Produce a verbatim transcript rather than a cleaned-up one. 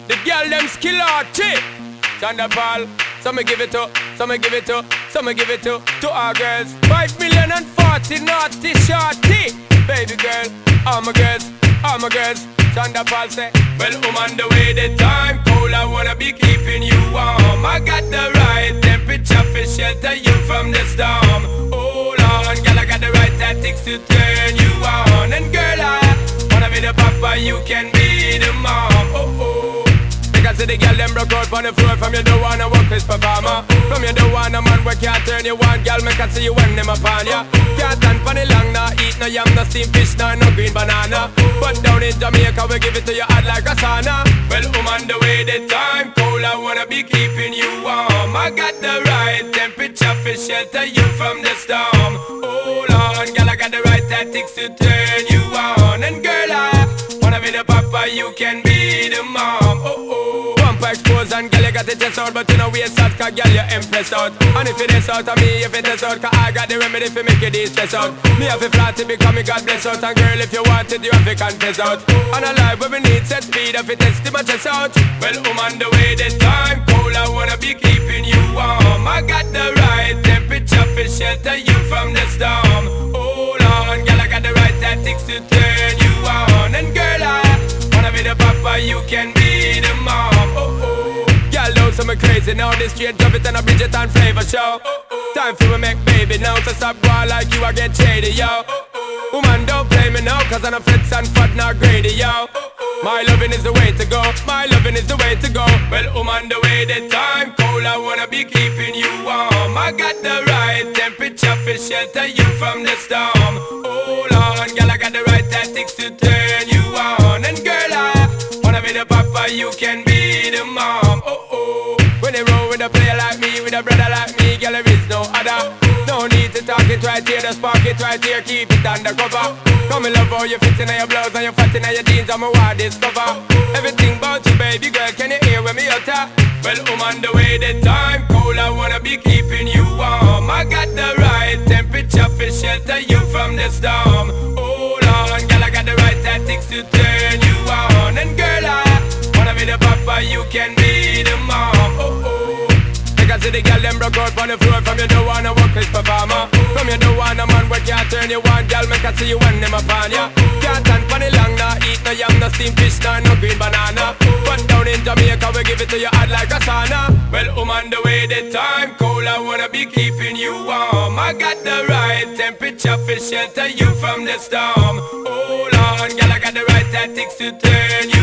The girl them skill arty. Thunderball. Some me give it to, some me give it to, some me give it to, to our girls. Five million and forty naughty shorty. Baby girl, all my girls, all my girls. Thunderball say, well, I'm on the way, the time cold, I wanna be keeping you warm. I got the right temperature for shelter you from the storm. Hold on, girl, I got the right tactics to turn you on. And girl, I wanna be the papa, you can be the mom. Oh, oh. Because the girl them broke out on the floor. From you don't wanna work with performer. From you don't wanna man where can't turn you on. Girl, make I see you when them upon ya. Can't stand for the long, nah eat no yam, no steamed fish, nah no green banana. But down in Jamaica we give it to you hot like a sauna. Well, I'm on the way, the time cold, I wanna be keeping you warm. I got the right temperature for shelter you from the storm. Hold on, girl, I got the right tactics to turn you on. And girl, I wanna be the papa, you can be the mom. Oh, oh. Expose and girl you got the chest out, but you know we out, cause girl you impressed out. And if it is out of me, if it is out, cause I got the remedy for make you de-stress out. Me have a flat to become me God bless out. And girl if you want it, you have to confess out. And a life where we need set speed, if it is to my chest out. Well, I'm on the way, the time cold, I wanna be keeping you warm. I got the right temperature for shelter you from the storm. Hold on, girl, I got the right tactics to turn you on. And girl, I wanna be the papa, you can be the mom. Oh, oh. Girl, those some crazy now. This straight drop it and a Bridget and flavor show. Oh, oh. Time for me make baby now. So stop going like you, I get shady, yo. Oh, oh. Woman, don't play me now, cause I'm a fits and fat, not greedy, yo. Oh, oh. My loving is the way to go. My loving is the way to go. Well, I'm on the way, the time cold, I wanna be keeping you warm. I got the right temperature for shelter you from the storm. Hold on, girl, I got the right tactics to turn you on. And girl, I wanna be the papa, you can be the mom. Oh, oh. When they roll with a player like me, with a brother like me, girl, there is no other. No need to talk it right here, just spark it right here, keep it undercover. Come and love how you fit in your blouse and you fat in your jeans, I'm a wild discover. Everything about you, baby girl, can you hear when me utter? Well, I'm on the way, the time cold, I wanna be keeping you warm. I got the right temperature for shelter you from the storm. Hold on, girl, I got the right tactics to turn you on. And girl, I wanna be the papa, you can be the mom. Oh, oh. Because the girl them broke out on the floor. From you don't wanna work with performer. From you don't wanna man where can't turn you on. Girl, make I see you when them upon ya. Can't stand for the long, nah eat no yam, no steamed fish, nah no green banana. But down in Jamaica we give it to you hot like a sauna. Well, I'm on the way, the time cold, I wanna be keeping you warm. I got the right temperature for shelter you from the storm. Hold on, girl, I got the right tactics to turn you